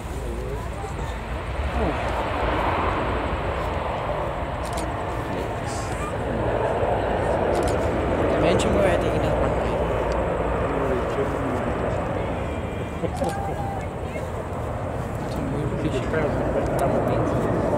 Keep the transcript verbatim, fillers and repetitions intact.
Medyo mo ito inapan na yun. Ito mo yung fish.